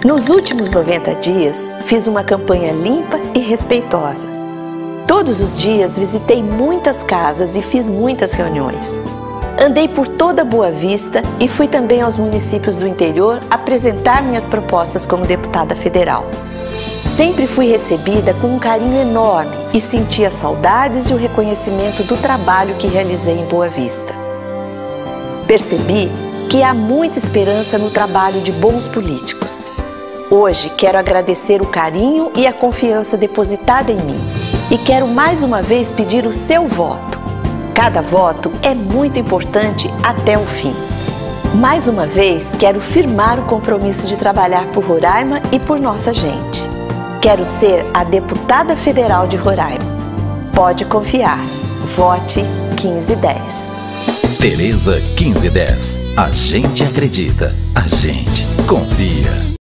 Nos últimos 90 dias, fiz uma campanha limpa e respeitosa. Todos os dias visitei muitas casas e fiz muitas reuniões. Andei por toda Boa Vista e fui também aos municípios do interior apresentar minhas propostas como deputada federal. Sempre fui recebida com um carinho enorme e senti as saudades e o reconhecimento do trabalho que realizei em Boa Vista. Percebi que há muita esperança no trabalho de bons políticos. Hoje quero agradecer o carinho e a confiança depositada em mim e quero mais uma vez pedir o seu voto. Cada voto é muito importante até o fim. Mais uma vez quero firmar o compromisso de trabalhar por Roraima e por nossa gente. Quero ser a deputada federal de Roraima. Pode confiar. Vote 1510. Tereza 1510. A gente acredita. A gente confia.